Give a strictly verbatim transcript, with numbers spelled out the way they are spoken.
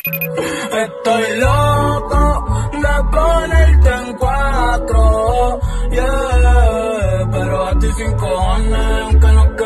Estoy loco de ponerte en cuatro, yeah, pero a ti sin cojones, aunque no